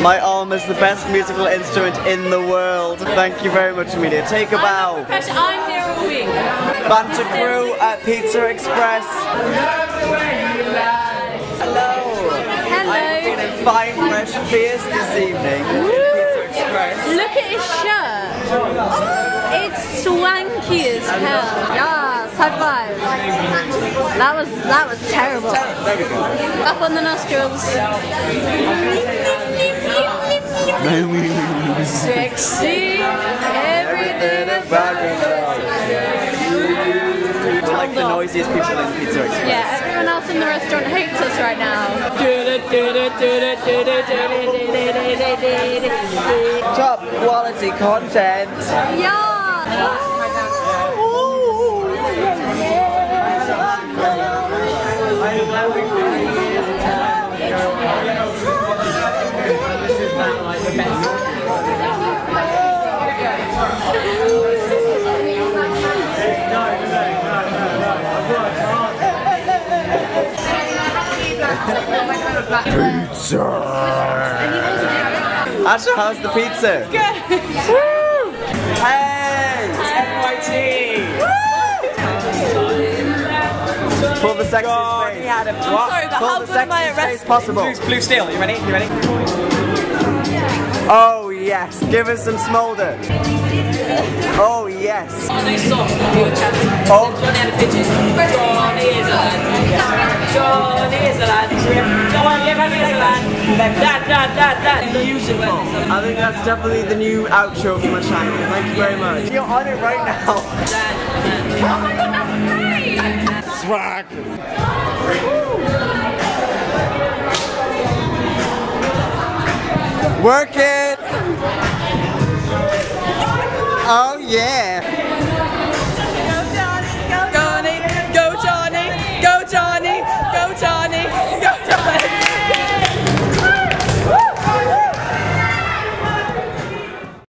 My arm is the best musical instrument in the world. Thank you very much, Amelia. Take a bow. I'm here all week. Banter crew at Pizza Express. Hello. I'm feeling fine, fresh, fierce this evening. Pizza Express. Look at his shirt. It's swanky as hell. Yes, high five. That was terrible. There we go. Up on the nostrils. Sexy. Everything about We're like the noisiest people in Pizza Express. Yeah, everyone else in the restaurant hates us right now. Top quality content. Yeah. Pizza! Asha, how's the pizza? Good! Woo! Hey! NYT! Pull the sexiest face. I'm sorry, but how good am I at wrestling? Possible. Blue steel, you ready? You ready? Oh yes, give us some smolder. Oh yes. Johnny had a picture. Johnny is a lad. Johnny is a lad. Beautiful. I think that's definitely the new outro for my channel. Thank you very much. You're on it right now. Oh my god, that's great! Swag. Work it. Oh yeah.